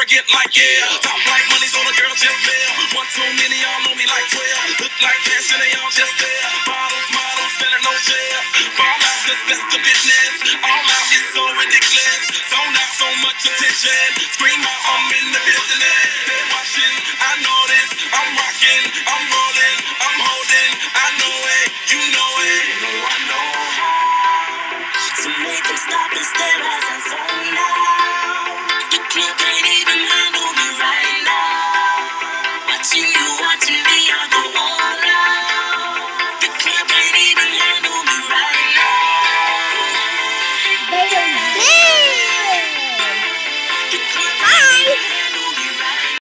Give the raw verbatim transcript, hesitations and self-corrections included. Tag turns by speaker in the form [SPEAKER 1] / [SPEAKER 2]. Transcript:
[SPEAKER 1] get like yeah. Top like money, so the girls just mail. One too many, y'all know me like twelve. Look like cash and they all just there. Bottles, models, spending no shares. Ball out, cause that's the business. All out is so ridiculous. Zone out, so much attention. Scream out, I'm in the business. They're watching.